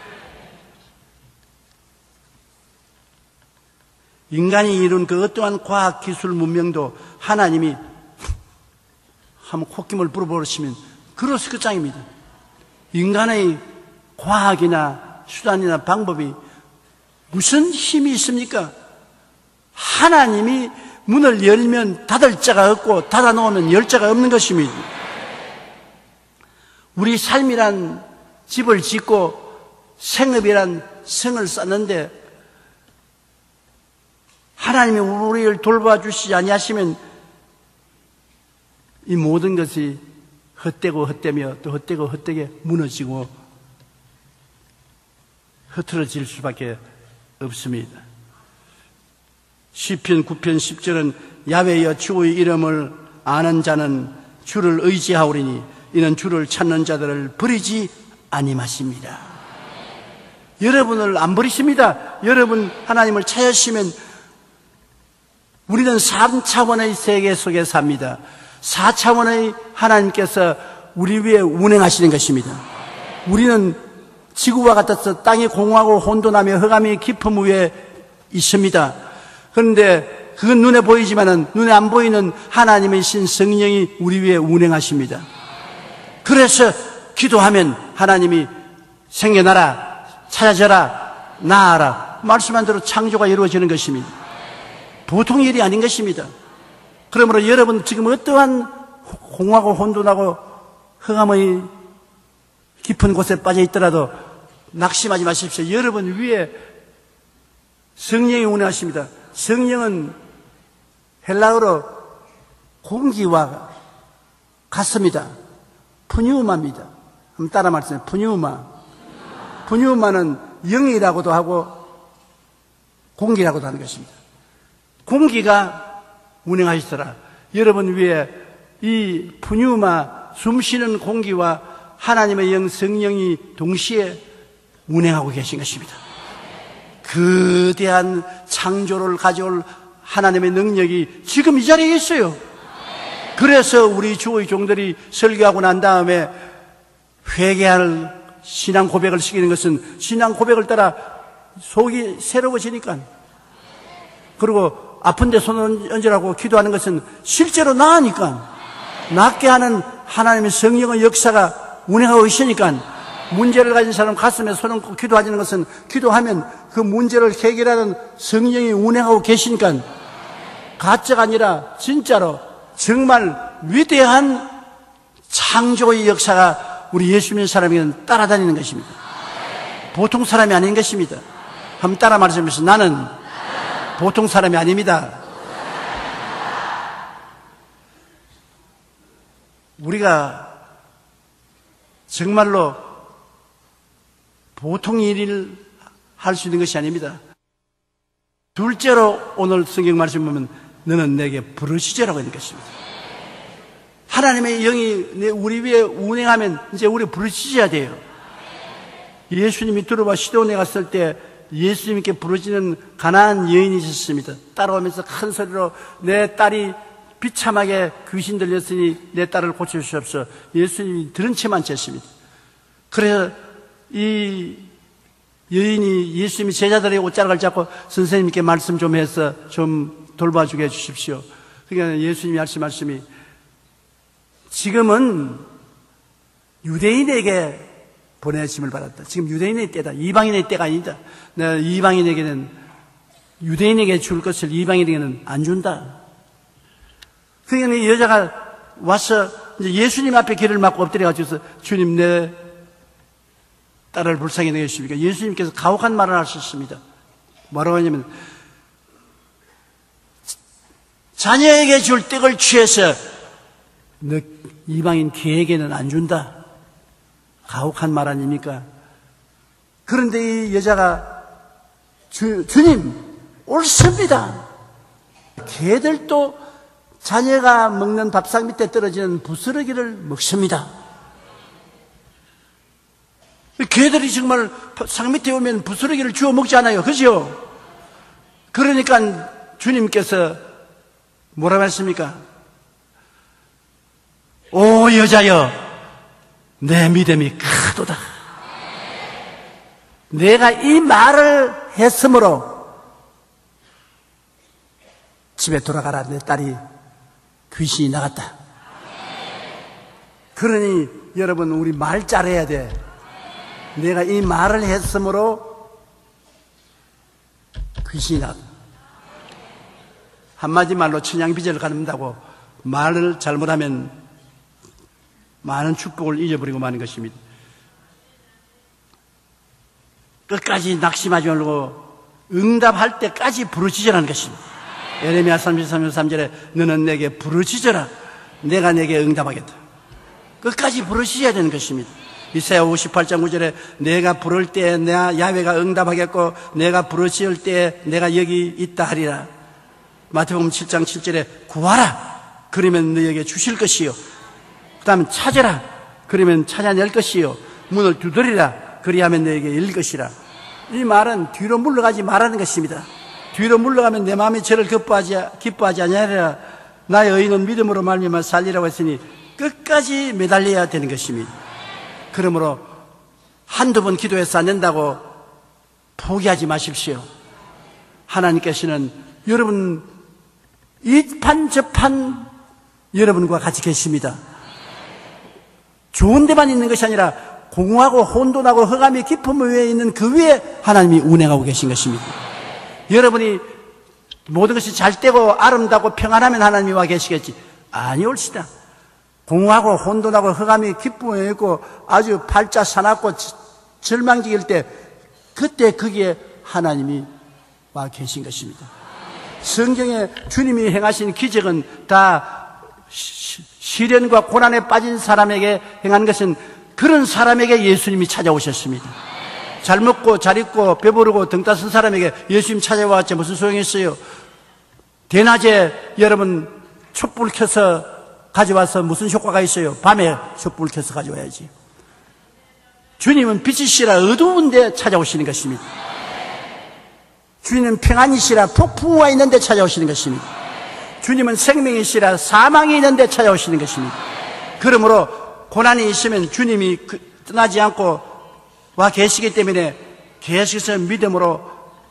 인간이 이룬 그 어떠한 과학, 기술, 문명도 하나님이 한번 콧김을 불어버리시면 그로서 끝장입니다. 인간의 과학이나 수단이나 방법이 무슨 힘이 있습니까? 하나님이 문을 열면 닫을 자가 없고 닫아놓으면 열 자가 없는 것입니다. 우리 삶이란 집을 짓고 생업이란 성을 쌓는데 하나님이 우리를 돌봐주시지 아니하시면 이 모든 것이 헛되고 헛되며 또 헛되고 헛되게 무너지고 흐트러질 수밖에 없습니다. 시편 구 편 십 절은 야훼여 주의 이름을 아는 자는 주를 의지하오리니 이는 주를 찾는 자들을 버리지 아니하십니다. 여러분을 안 버리십니다. 여러분 하나님을 찾으시면 우리는 삼 차원의 세계 속에 삽니다. 사 차원의 하나님께서 우리 위에 운행하시는 것입니다. 우리는 지구와 같아서 땅이 공허하고 혼돈하며 흑암이 깊음 위에 있습니다. 그런데 그건 눈에 보이지만은 눈에 안 보이는 하나님의 신 성령이 우리 위에 운행하십니다. 그래서 기도하면 하나님이 생겨나라, 찾아져라, 나아라 말씀한 대로 창조가 이루어지는 것입니다. 보통 일이 아닌 것입니다. 그러므로 여러분 지금 어떠한 공허하고 혼돈하고 흑암의 깊은 곳에 빠져 있더라도 낙심하지 마십시오. 여러분 위에 성령이 운행하십니다. 성령은 헬라어로 공기와 같습니다. 푸뉴마입니다. 한번 따라 말씀해요. 푸뉴마. 푸뉴마는 영이라고도 하고 공기라고도 하는 것입니다. 공기가 운행하시더라. 여러분 위에 이 푸뉴마 숨쉬는 공기와 하나님의 영 성령이 동시에 운행하고 계신 것입니다. 거대한 창조를 가져올 하나님의 능력이 지금 이 자리에 있어요. 그래서 우리 주의 종들이 설교하고 난 다음에 회개할 신앙 고백을 시키는 것은 신앙 고백을 따라 속이 새로워지니까, 그리고 아픈데 손을 얹으라고 기도하는 것은 실제로 나으니까, 낫게 하는 하나님의 성령의 역사가 운행하고 있으니까, 문제를 가진 사람 가슴에 손을 얹고 기도하는 것은 기도하면 그 문제를 해결하는 성령이 운행하고 계시니까, 가짜가 아니라 진짜로 정말 위대한 창조의 역사가 우리 예수 믿는 사람에게는 따라다니는 것입니다. 보통 사람이 아닌 것입니다. 한번 따라 말씀하시면, 나는 보통 사람이 아닙니다. 우리가 정말로 보통 일을 할 수 있는 것이 아닙니다. 둘째로 오늘 성경 말씀 보면 너는 내게 부르시제라고 하는 것입니다. 하나님의 영이 우리 위에 운행하면 이제 우리 부르시셔야 돼요. 예수님이 두로와 시돈에 갔을 때 예수님께 부르짖는 가난한 여인이 있었습니다. 따라오면서 큰 소리로 내 딸이 비참하게 귀신 들렸으니 내 딸을 고쳐주시옵소서. 예수님이 들은 채만 쳤습니다. 그래서 이 여인이 예수님이 제자들의 옷자락을 잡고 선생님께 말씀 좀 해서 좀 돌봐주게 해주십시오. 그러니까 예수님이 하신 말씀이, 지금은 유대인에게 보내심을 받았다. 지금 유대인의 때다. 이방인의 때가 아니다. 내가 이방인에게는, 유대인에게 줄 것을 이방인에게는 안 준다. 그러니까 이 여자가 와서 이제 예수님 앞에 길을 막고 엎드려가지고, 주님 내 딸을 불쌍히 여기십니까? 예수님께서 가혹한 말을 하셨습니다. 뭐라고 하냐면, 자녀에게 줄 떡을 취해서 너 이방인 개에게는 안 준다. 가혹한 말 아닙니까? 그런데 이 여자가 주, 주님 옳습니다. 개들도 자녀가 먹는 밥상 밑에 떨어지는 부스러기를 먹습니다. 개들이 정말 상 밑에 오면 부스러기를 주워 먹지 않아요. 그죠? 그러니까 주님께서 뭐라고 했습니까? 오 여자여 내 믿음이 크도다. 내가 이 말을 했으므로 집에 돌아가라. 내 딸이 귀신이 나갔다. 그러니 여러분 우리 말 잘해야 돼. 내가 이 말을 했으므로 귀신이 나갔다. 한마디 말로 천양비제를 갖는다고 말을 잘못하면 많은 축복을 잊어버리고 마는 것입니다. 끝까지 낙심하지 말고 응답할 때까지 부르짖으라는 것입니다. 예레미야 삼십삼 장 삼 절에 너는 내게 부르짖어라. 내가 내게 응답하겠다. 끝까지 부르짖어야 되는 것입니다. 이사야 오십팔 장 구 절에 내가 부를 때 내가 야훼가 응답하겠고 내가 부르짖을 때 내가 여기 있다 하리라. 마태복음 칠 장 칠 절에 구하라. 그러면 너에게 주실 것이요. 그 다음에 찾아라. 그러면 찾아낼 것이요. 문을 두드리라. 그리하면 너에게 열릴 것이라. 이 말은 뒤로 물러가지 말라는 것입니다. 뒤로 물러가면 내 마음이 저를 기뻐하지, 기뻐하지 아니하리라. 나의 의인은 믿음으로 말미암아 살리라고 했으니 끝까지 매달려야 되는 것입니다. 그러므로 한두 번 기도해서 안 된다고 포기하지 마십시오. 하나님께서는 여러분 이판 저판 여러분과 같이 계십니다. 좋은 데만 있는 것이 아니라 공허하고 혼돈하고 흑암이 깊음 위에 있는 그 위에 하나님이 운행하고 계신 것입니다. 여러분이 모든 것이 잘 되고 아름답고 평안하면 하나님이 와 계시겠지. 아니올시다. 공허하고 혼돈하고 흑암이 깊음 위에 있고 아주 팔자 사납고 절망적일 때 그때 거기에 하나님이 와 계신 것입니다. 성경에 주님이 행하신 기적은 다 시련과 고난에 빠진 사람에게 행한 것은 그런 사람에게 예수님이 찾아오셨습니다. 잘 먹고 잘 입고 배부르고 등 따선 사람에게 예수님 찾아와봤자 무슨 소용이 있어요? 대낮에 여러분 촛불 켜서 가져와서 무슨 효과가 있어요? 밤에 촛불 켜서 가져와야지. 주님은 빛이시라 어두운 데 찾아오시는 것입니다. 주님은 평안이시라 폭풍우가 있는 데 찾아오시는 것입니다. 주님은 생명이시라 사망이 있는 데 찾아오시는 것입니다. 그러므로 고난이 있으면 주님이 떠나지 않고 와 계시기 때문에 계속해서 믿음으로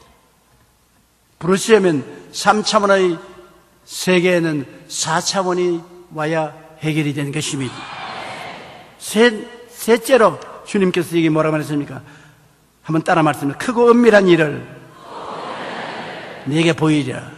부르시려면 삼 차원의 세계에는 사 차원이 와야 해결이 되는 것입니다. 셋, 셋째로 주님께서 이게 뭐라고 말했습니까? 한번 따라 말씀해. 크고 은밀한 일을 네게 보이리라.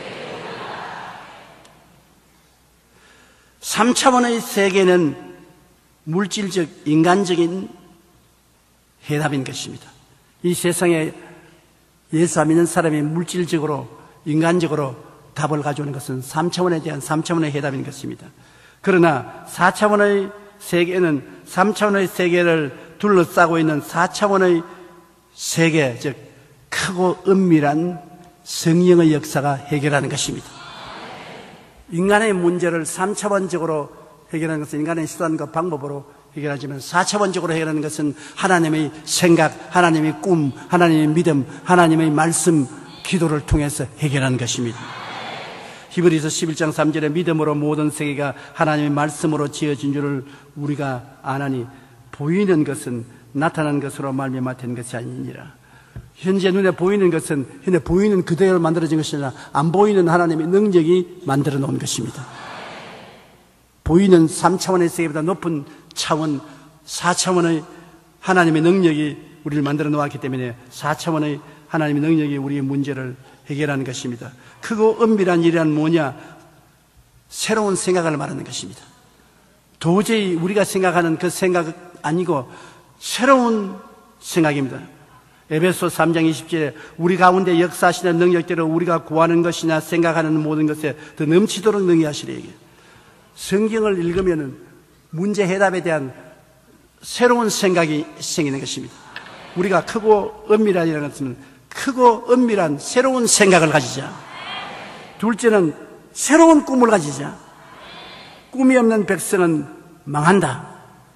삼 차원의 세계는 물질적, 인간적인 해답인 것입니다. 이 세상에 예수 안 믿는 사람이 물질적으로, 인간적으로 답을 가져오는 것은 삼 차원에 대한 삼 차원의 해답인 것입니다. 그러나 사 차원의 세계는 삼 차원의 세계를 둘러싸고 있는 사 차원의 세계, 즉 크고 은밀한 성령의 역사가 해결하는 것입니다. 인간의 문제를 삼 차원적으로 해결하는 것은 인간의 수단과 방법으로 해결하지만 사 차원적으로 해결하는 것은 하나님의 생각, 하나님의 꿈, 하나님의 믿음, 하나님의 말씀, 기도를 통해서 해결하는 것입니다. 히브리서 십일 장 삼 절에 믿음으로 모든 세계가 하나님의 말씀으로 지어진 줄을 우리가 아나니 보이는 것은 나타난 것으로 말미암아 된 것이 아니니라. 현재 눈에 보이는 것은 현재 보이는 그대로 만들어진 것이 아니라 안 보이는 하나님의 능력이 만들어 놓은 것입니다. 보이는 삼 차원의 세계보다 높은 차원, 사 차원의 하나님의 능력이 우리를 만들어 놓았기 때문에 사 차원의 하나님의 능력이 우리의 문제를 해결하는 것입니다. 크고 은밀한 일이란 뭐냐? 새로운 생각을 말하는 것입니다. 도저히 우리가 생각하는 그 생각 아니고 새로운 생각입니다. 에베소 삼 장 이십 절에 우리 가운데 역사하시는 능력대로 우리가 구하는 것이나 생각하는 모든 것에 더 넘치도록 능히 하시리에게. 성경을 읽으면 문제 해답에 대한 새로운 생각이 생기는 것입니다. 우리가 크고 은밀한이라는 것은 크고 은밀한 새로운 생각을 가지자. 둘째는 새로운 꿈을 가지자. 꿈이 없는 백성은 망한다.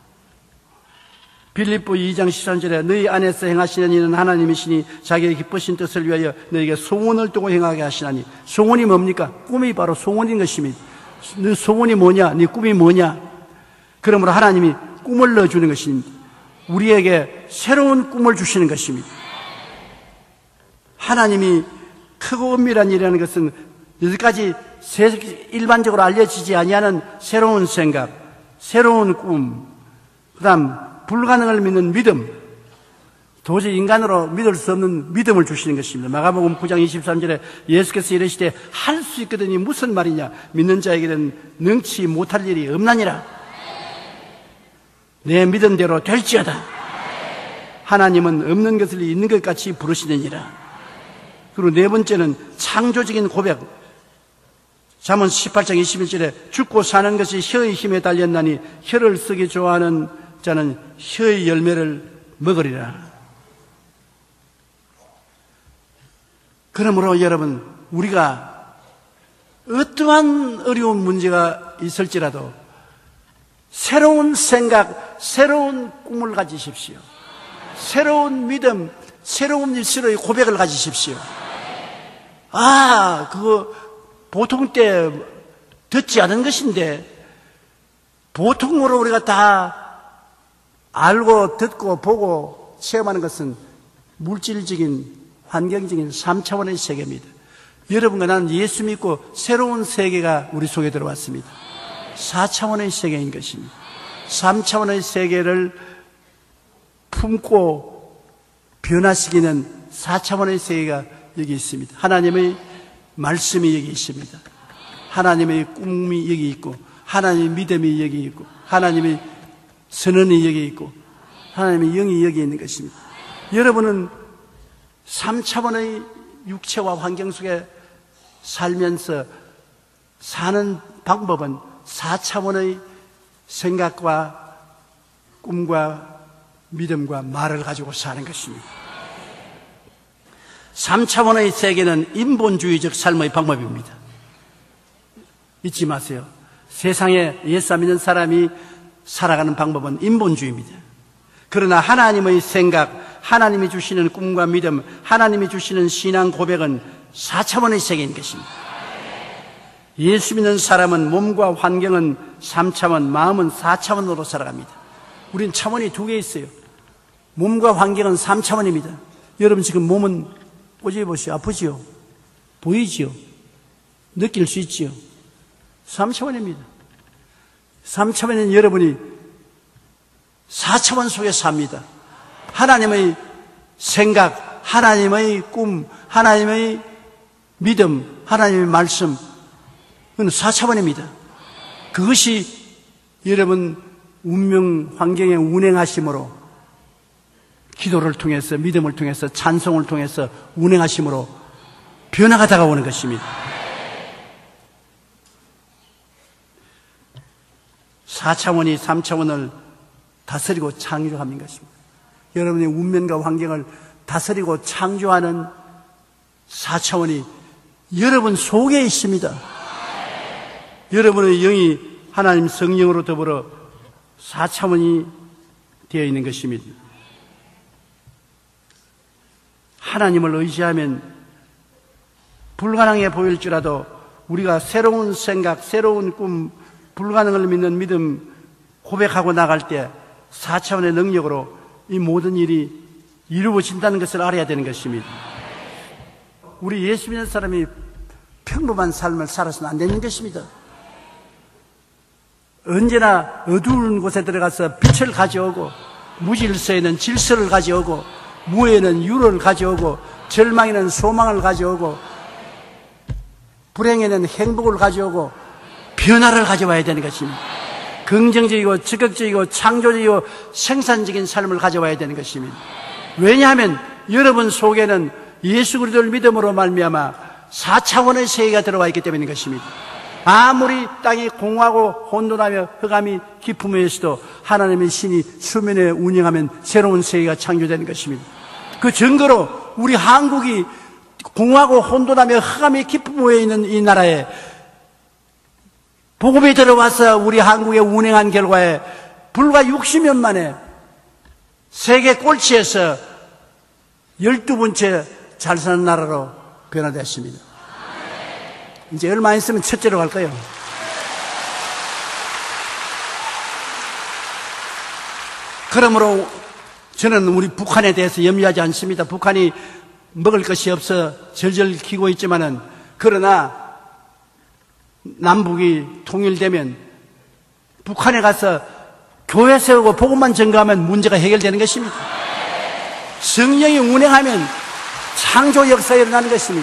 빌립보 이 장 십삼 절에 너희 안에서 행하시는 이는 하나님이시니 자기의 기쁘신 뜻을 위하여 너희에게 소원을 두고 행하게 하시나니. 소원이 뭡니까? 꿈이 바로 소원인 것입니다. 너 소원이 뭐냐? 네 꿈이 뭐냐? 그러므로 하나님이 꿈을 넣어주는 것입니다. 우리에게 새로운 꿈을 주시는 것입니다. 하나님이 크고 은밀한 일이라는 것은 여기까지 일반적으로 알려지지 아니하는 새로운 생각, 새로운 꿈, 그 다음 불가능을 믿는 믿음, 도저히 인간으로 믿을 수 없는 믿음을 주시는 것입니다. 마가복음 구 장 이십삼 절에 예수께서 이르시되 할 수 있거든이 무슨 말이냐? 믿는 자에게는 능치 못할 일이 없나니라. 내 믿은 대로 될지어다. 하나님은 없는 것을 있는 것 같이 부르시느니라. 그리고 네 번째는 창조적인 고백. 잠언 십팔 장 이십일 절에 죽고 사는 것이 혀의 힘에 달렸나니 혀를 쓰기 좋아하는 자는 혀의 열매를 먹으리라. 그러므로 여러분, 우리가 어떠한 어려운 문제가 있을지라도 새로운 생각, 새로운 꿈을 가지십시오. 새로운 믿음, 새로운 일시로의 고백을 가지십시오. 아, 그거 보통 때 듣지 않은 것인데 보통으로 우리가 다 알고 듣고 보고 체험하는 것은 물질적인 환경적인 삼 차원의 세계입니다. 여러분과 나는 예수 믿고 새로운 세계가 우리 속에 들어왔습니다. 사 차원의 세계인 것입니다. 삼 차원의 세계를 품고 변화시키는 사 차원의 세계가 여기 있습니다. 하나님의 말씀이 여기 있습니다. 하나님의 꿈이 여기 있고, 하나님의 믿음이 여기 있고, 하나님의 선언이 여기 있고, 하나님의 영이 여기 있는 것입니다. 여러분은 삼 차원의 육체와 환경 속에 살면서 사는 방법은 사 차원의 생각과 꿈과 믿음과 말을 가지고 사는 것입니다. 삼 차원의 세계는 인본주의적 삶의 방법입니다. 잊지 마세요. 세상에 예수 믿는 사람이 살아가는 방법은 인본주의입니다. 그러나 하나님의 생각, 하나님이 주시는 꿈과 믿음, 하나님이 주시는 신앙 고백은 사 차원의 세계인 것입니다. 예수 믿는 사람은 몸과 환경은 삼 차원, 마음은 사 차원으로 살아갑니다. 우린 차원이 두 개 있어요. 몸과 환경은 삼 차원입니다. 여러분 지금 몸은 꼬집어 보시오. 아프지요? 보이지요? 느낄 수 있지요? 삼 차원입니다. 삼 차원은 여러분이 사 차원 속에 삽니다. 하나님의 생각, 하나님의 꿈, 하나님의 믿음, 하나님의 말씀, 그건 사 차원입니다. 그것이 여러분 운명 환경에 운행하심으로, 기도를 통해서, 믿음을 통해서, 찬송을 통해서 운행하심으로 변화가 다가오는 것입니다. 사 차원이 삼 차원을 다스리고 창조하는 것입니다. 여러분의 운명과 환경을 다스리고 창조하는 사 차원이 여러분 속에 있습니다. 여러분의 영이 하나님 성령으로 더불어 사 차원이 되어 있는 것입니다. 하나님을 의지하면 불가능해 보일지라도 우리가 새로운 생각, 새로운 꿈, 불가능을 믿는 믿음 고백하고 나갈 때 사 차원의 능력으로 이 모든 일이 이루어진다는 것을 알아야 되는 것입니다. 우리 예수 믿는 사람이 평범한 삶을 살아서는 안 되는 것입니다. 언제나 어두운 곳에 들어가서 빛을 가져오고, 무질서에는 질서를 가져오고, 무에는 유를 가져오고, 절망에는 소망을 가져오고, 불행에는 행복을 가져오고 변화를 가져와야 되는 것입니다. 긍정적이고 적극적이고 창조적이고 생산적인 삶을 가져와야 되는 것입니다. 왜냐하면 여러분 속에는 예수 그리스도를 믿음으로 말미암아 사 차원의 세계가 들어와 있기 때문인 것입니다. 아무리 땅이 공허하고 혼돈하며 흑암이 깊음에서도 하나님의 신이 수면에 운영하면 새로운 세계가 창조되는 것입니다. 그 증거로 우리 한국이 공허하고 혼돈하며 흑암이 깊음에 있는 이 나라에 복음이 들어와서 우리 한국에 운행한 결과에 불과 육십 년 만에 세계 꼴찌에서 열두 번째 잘 사는 나라로 변화됐습니다. 이제 얼마 있으면 첫째로 갈 거예요. 그러므로 저는 우리 북한에 대해서 염려하지 않습니다. 북한이 먹을 것이 없어 절절 기고 있지만은, 그러나 남북이 통일되면 북한에 가서 교회 세우고 복음만 전가하면 문제가 해결되는 것입니다. 성령이 운행하면 창조 역사가 일어나는 것입니다.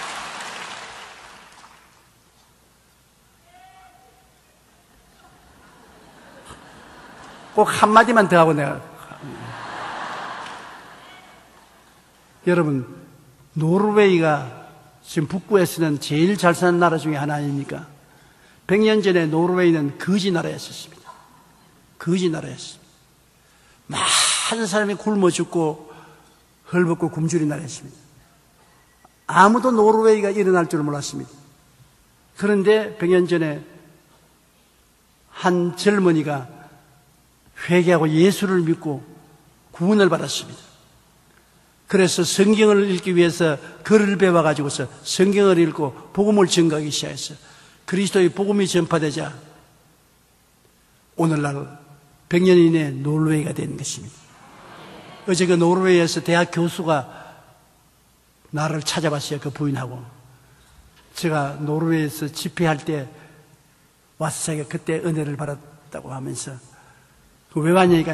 꼭 한마디만 더 하고 내가. 여러분, 노르웨이가 지금 북부에서는 제일 잘 사는 나라 중에 하나 아닙니까? 백 년 전에 노르웨이는 거지 나라였었습니다. 거지 나라였습니다. 많은 사람이 굶어 죽고 헐벗고 굶주린 나라였습니다. 아무도 노르웨이가 일어날 줄 몰랐습니다. 그런데 백 년 전에 한 젊은이가 회개하고 예수를 믿고 구원을 받았습니다. 그래서 성경을 읽기 위해서 글을 배워가지고서 성경을 읽고 복음을 전가하기 시작했어요. 그리스도의 복음이 전파되자 오늘날 백 년 이내에 노르웨이가 된 것입니다. 어제 그 노르웨이에서 대학 교수가 나를 찾아봤어요. 그 부인하고. 제가 노르웨이에서 집회할 때 와서 자기가 그때 은혜를 받았다고 하면서, 왜 왔냐니까,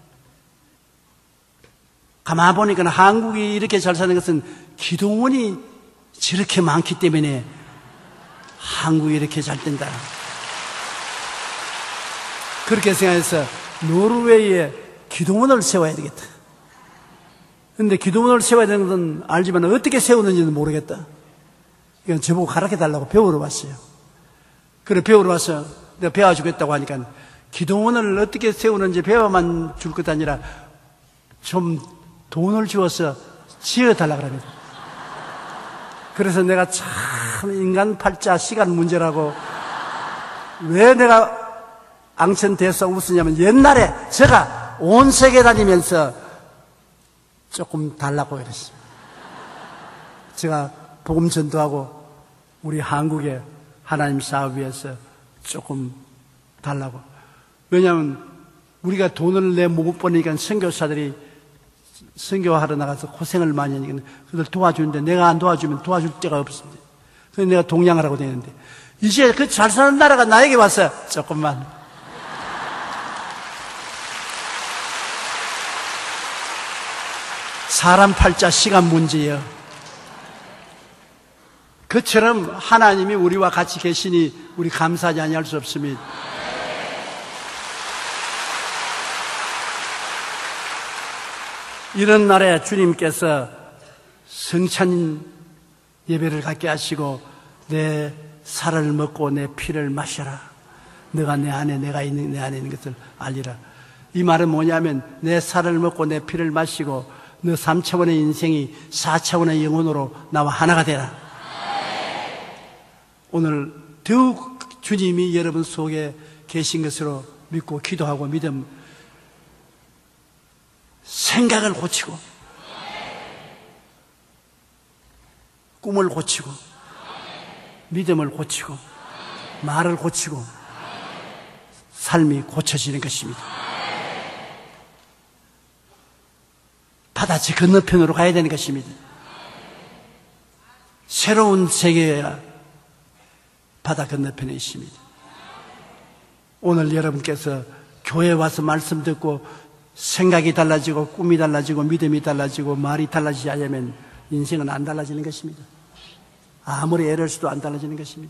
가만 보니까 한국이 이렇게 잘 사는 것은 기도원이 저렇게 많기 때문에 한국이 이렇게 잘 된다. 그렇게 생각해서 노르웨이에 기도원을 세워야 되겠다. 그런데 기도원을 세워야 되는 건 알지만 어떻게 세우는지는 모르겠다. 이건 저보고 가르쳐달라고 배우러 왔어요. 그래 배우러 와서 내가 배워주겠다고 하니까 기도원을 어떻게 세우는지 배워만 줄 것 아니라 좀 돈을 주어서 지어달라고 합니다. 그래서 내가 참 인간 팔자 시간 문제라고, 왜 내가 앙천대서 웃으냐면, 옛날에 제가 온 세계 다니면서 조금 달라고 그랬습니다. 제가 복음 전도하고 우리 한국에 하나님 사업 위해서 조금 달라고. 왜냐하면 우리가 돈을 내 못 버니까 선교사들이 선교하러 나가서 고생을 많이 하니까 그들 도와주는데, 내가 안 도와주면 도와줄 데가 없습니다. 그래서 내가 동양을 하고 다니는데, 이제 그 잘 사는 나라가 나에게 와서 조금만 사람 팔자 시간 문제예요. 그처럼 하나님이 우리와 같이 계시니 우리 감사하지 아니할 수 없습니다. 이런 날에 주님께서 성찬 예배를 갖게 하시고, 내 살을 먹고 내 피를 마셔라. 너가 내 안에, 내가 있는 내 안에 있는 것을 알리라. 이 말은 뭐냐면, 내 살을 먹고 내 피를 마시고 너 삼 차원의 인생이 사 차원의 영혼으로 나와 하나가 되라. 오늘 더욱 주님이 여러분 속에 계신 것으로 믿고 기도하고 믿음, 생각을 고치고 꿈을 고치고 믿음을 고치고 말을 고치고 삶이 고쳐지는 것입니다. 바다지 건너편으로 가야 되는 것입니다. 새로운 세계가 바다 건너편에 있습니다. 오늘 여러분께서 교회에 와서 말씀 듣고 생각이 달라지고 꿈이 달라지고 믿음이 달라지고 말이 달라지지 않으면 인생은 안 달라지는 것입니다. 아무리 애를 써도 안 달라지는 것입니다.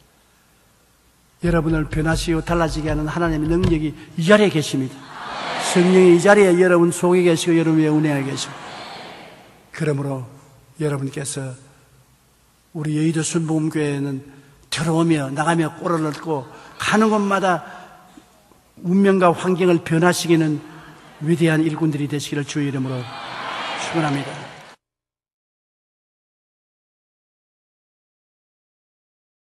여러분을 변화시키고 달라지게 하는 하나님의 능력이 이 자리에 계십니다. 성령이 이 자리에 여러분 속에 계시고 여러분 위에 운행하게 계시고, 그러므로 여러분께서 우리 여의도 순복음교회는 들어오며 나가며 꼴을 얻고 가는 곳마다 운명과 환경을 변화시키는 위대한 일꾼들이 되시기를 주의 이름으로 축원합니다.